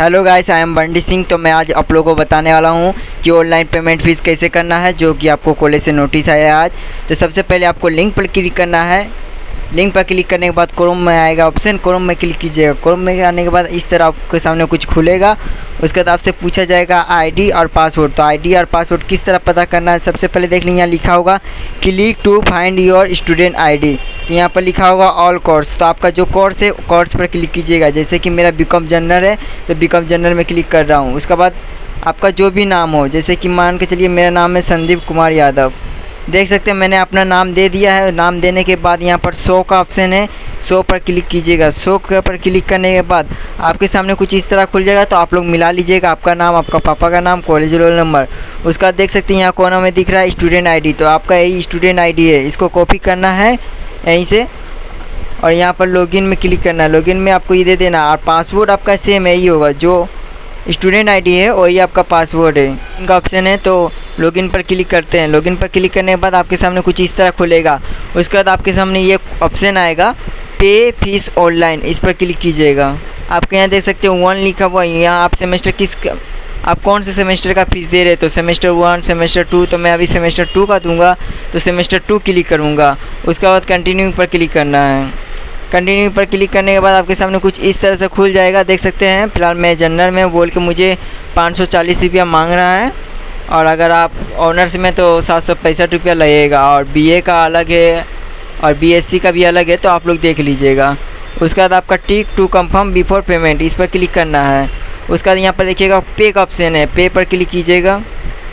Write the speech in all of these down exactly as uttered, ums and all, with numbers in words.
Hello guys, I am Bandi Singh. तो मैं आज आप लोगों को बताने वाला हूं कि ऑनलाइन पेमेंट फ़ीस कैसे करना है, जो कि आपको कॉलेज से नोटिस आया आज। तो सबसे पहले आपको लिंक पर क्लिक करना है। लिंक पर क्लिक करने के बाद क्रोम में आएगा ऑप्शन, क्रोम में क्लिक कीजिएगा। क्रोम में आने के बाद इस तरह आपके सामने कुछ खुलेगा। उसके बाद आपसे पूछा जाएगा आईडी और पासवर्ड। तो आईडी और पासवर्ड किस तरह पता करना है, सबसे पहले देख लीजिए, यहाँ लिखा होगा click to find your student ID. तो यहाँ पर लिखा होगा ऑल कोर्स। तो आपका जो कोर्स है कोर्स पर क्लिक कीजिएगा। जैसे कि मेरा बीकॉम जनरल है तो बीकॉम जनरल में क्लिक कर रहा हूँ। उसके बाद आपका जो भी नाम हो, जैसे कि मान के चलिए मेरा नाम है संदीप कुमार यादव। देख सकते हैं मैंने अपना नाम दे दिया है। नाम देने के बाद यहाँ पर शो का ऑप्शन है, शो पर क्लिक कीजिएगा। शो पर क्लिक करने के बाद आपके सामने कुछ इस तरह खुल जाएगा। तो आप लोग मिला लीजिएगा आपका नाम, आपका पापा का नाम, कॉलेज रोल नंबर। उसका देख सकते हैं यहाँ कोना में दिख रहा है स्टूडेंट आईडी। तो आपका यही स्टूडेंट आईडी है, इसको कॉपी करना है यहीं से और यहाँ पर लॉगिन में क्लिक करना है। लॉगिन में आपको ये दे देना और पासवर्ड आपका सेम यही होगा, जो स्टूडेंट आईडी है वही आपका पासवर्ड है। इनका ऑप्शन है तो लॉगिन पर क्लिक करते हैं। लॉगिन पर क्लिक करने के बाद आपके सामने कुछ इस तरह खुलेगा। उसके बाद आपके सामने ये ऑप्शन आएगा पे फीस ऑनलाइन, इस पर क्लिक कीजिएगा। आपके यहाँ देख सकते हो वन लिखा हुआ है। यहाँ आप सेमेस्टर किस आप कौन से सेमेस्टर का फ़ीस दे रहे हैं, तो सेमेस्टर वन, सेमेस्टर टू। तो मैं अभी सेमेस्टर टू का दूंगा तो सेमेस्टर टू क्लिक करूँगा। उसके बाद कंटिन्यू पर क्लिक करना है। कंटिन्यू पर क्लिक करने के बाद आपके सामने कुछ इस तरह से खुल जाएगा। देख सकते हैं फिलहाल मैं जनरल में बोल के मुझे पाँच सौ चालीस रुपया मांग रहा है और अगर आप ऑनर्स में तो सात सौ पैंसठ रुपया लगेगा और बीए का अलग है और बीएससी का भी अलग है, तो आप लोग देख लीजिएगा। उसके बाद आपका tick to confirm before payment, इस पर क्लिक करना है। उसके बाद यहाँ पर देखिएगा पे का ऑप्शन है, पे पर क्लिक कीजिएगा।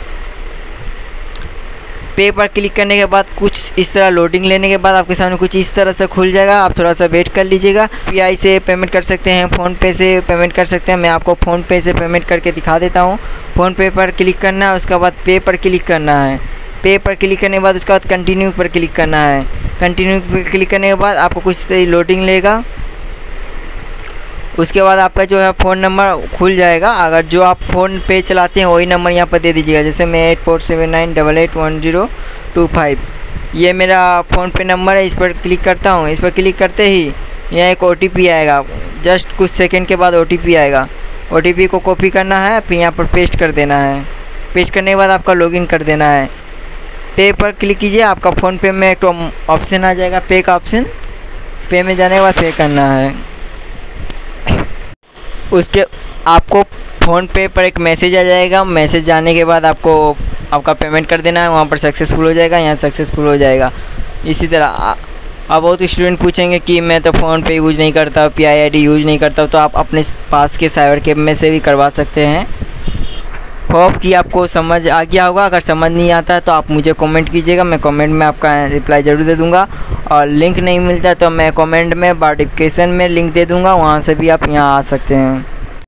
पे पर क्लिक करने के बाद कुछ इस तरह लोडिंग लेने के बाद आपके सामने कुछ इस तरह से खुल जाएगा। आप थोड़ा सा वेट कर लीजिएगा। यूपीआई से पेमेंट कर सकते हैं, फ़ोनपे से पेमेंट कर सकते हैं। मैं आपको फ़ोनपे से पेमेंट करके दिखा देता हूँ। फ़ोनपे पर क्लिक करना है, उसके बाद पे पर क्लिक करना है। पे पर क्लिक करने के बाद उसके बाद कंटिन्यू पर क्लिक करना है। कंटिन्यू पर क्लिक करने के बाद आपको कुछ लोडिंग लेगा। उसके बाद आपका जो है फ़ोन नंबर खुल जाएगा। अगर जो आप फ़ोन पे चलाते हैं वही नंबर यहाँ पर दे दीजिएगा। जैसे मैं eight four seven nine double eight one zero two five, ये मेरा फ़ोन पे नंबर है। इस पर क्लिक करता हूँ। इस पर क्लिक करते ही यहाँ एक ओ टी पी आएगा। जस्ट कुछ सेकंड के बाद ओ टी पी आएगा। ओ टी पी को कॉपी करना है, फिर यहाँ पर पेस्ट कर देना है। पेस्ट करने के बाद आपका लॉगिन कर देना है। पे पर क्लिक कीजिए। आपका फ़ोनपे में एक तो ऑप्शन आ जाएगा पे का ऑप्शन। पे में जाने के बाद पे करना है। उसके आपको फ़ोन पे पर एक मैसेज आ जाएगा। मैसेज आने के बाद आपको आपका पेमेंट कर देना है। वहाँ पर सक्सेसफुल हो जाएगा, यहाँ सक्सेसफुल हो जाएगा। इसी तरह अब बहुत स्टूडेंट पूछेंगे कि मैं तो फ़ोन पे यूज़ नहीं करता, P I I D use नहीं करता, तो आप अपने पास के साइबर कैफ़े में से भी करवा सकते हैं। होप कि आपको समझ आ गया होगा। अगर समझ नहीं आता है तो आप मुझे कमेंट कीजिएगा, मैं कमेंट में आपका रिप्लाई ज़रूर दे दूंगा। और लिंक नहीं मिलता तो मैं कमेंट में नोटिफिकेशन में लिंक दे दूंगा, वहां से भी आप यहां आ सकते हैं।